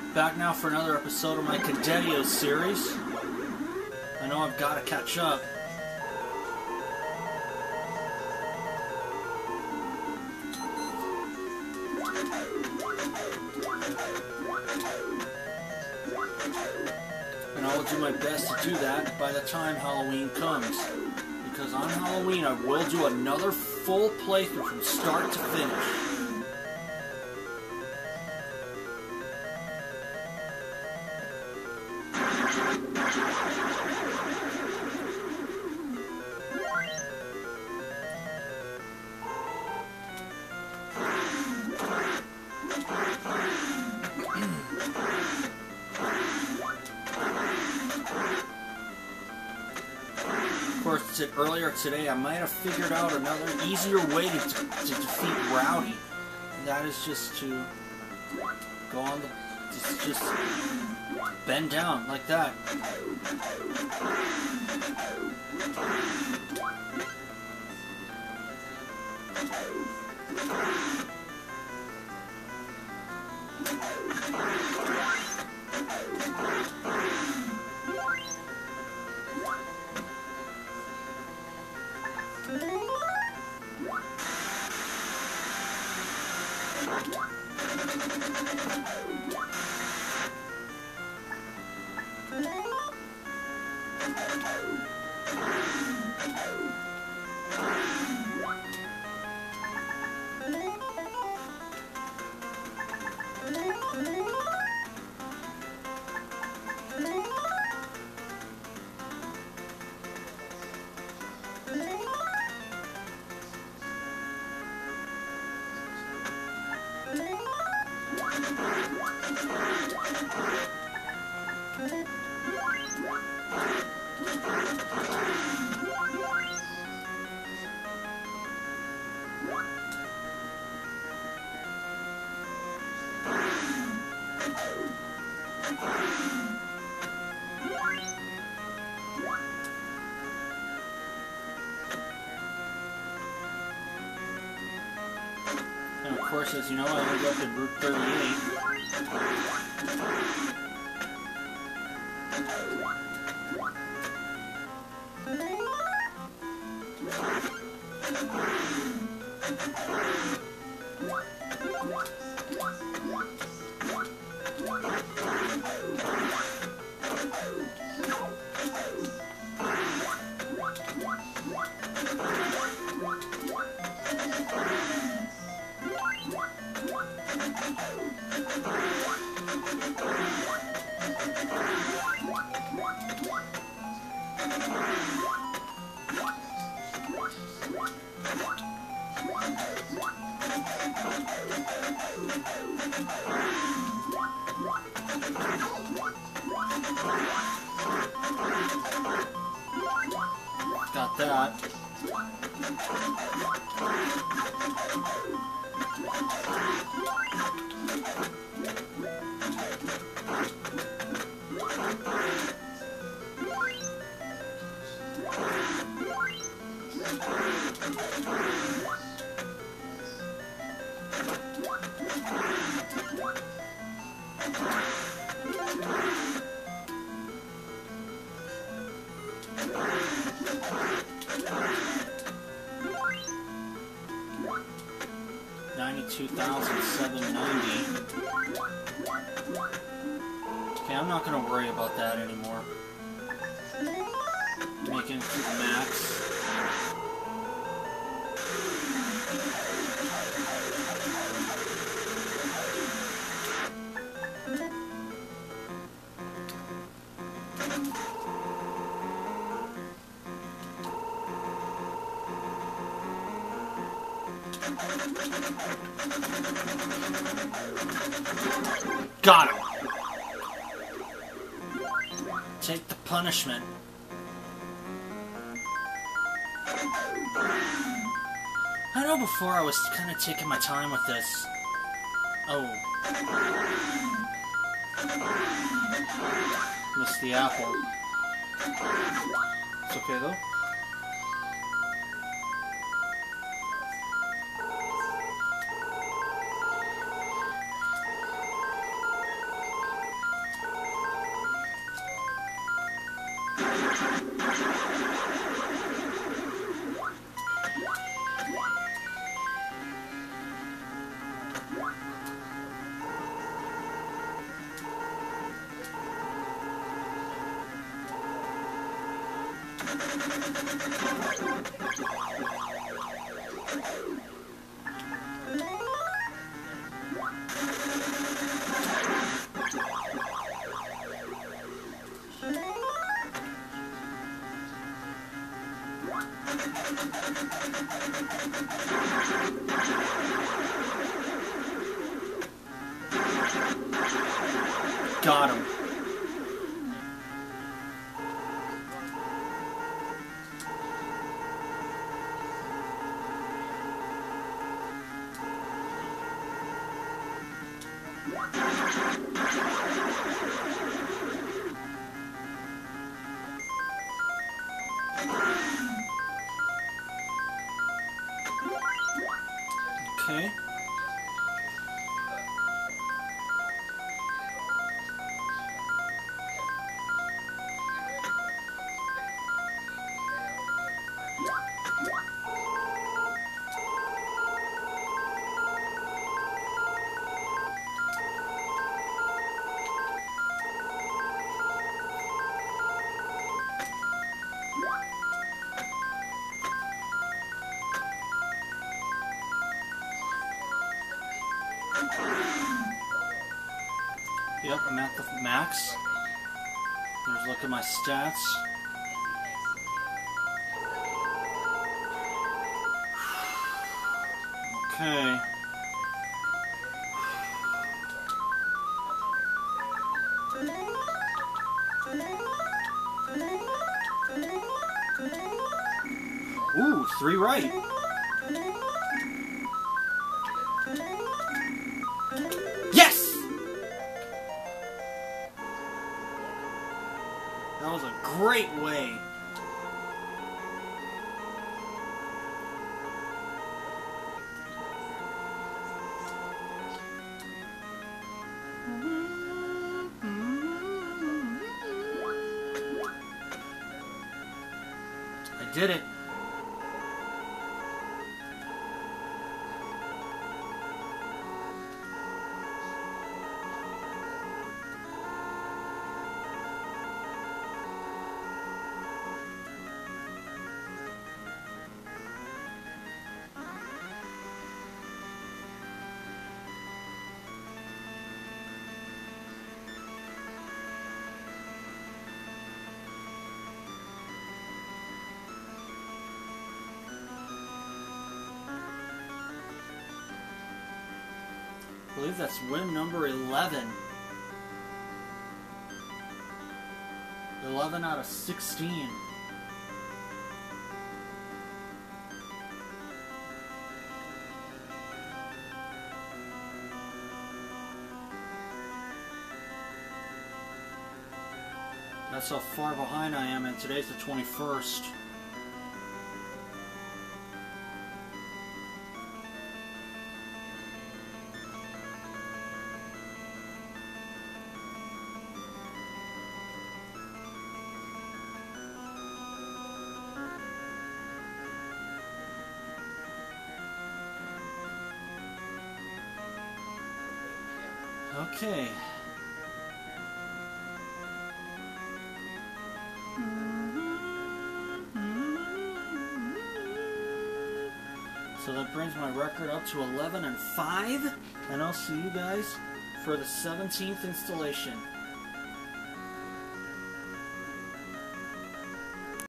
Back now for another episode of my CADEDIO series. I know I've got to catch up. And I will do my best to do that by the time Halloween comes. Because on Halloween I will do another full playthrough from start to finish. Of course, earlier today I might have figured out another easier way to defeat Rowdy. And that is just to go on the... just bend down like that. And of course, as you know, I ended up in Route 38. Got that. $92,790. Okay, I'm not gonna worry about that anymore. Making it to the max. Got him! Take the punishment. I know before I was kind of taking my time with this. Oh. Missed the apple. It's okay though. Got him. Okay. Yep, I'm at the max. There's a look at my stats. Okay. Ooh, 3 right. Yes! That was a great way. I did it. I believe that's win number 11. 11 out of 16. That's how far behind I am, and today's the 21st. Okay. So that brings my record up to 11-5, and I'll see you guys for the 17th installation.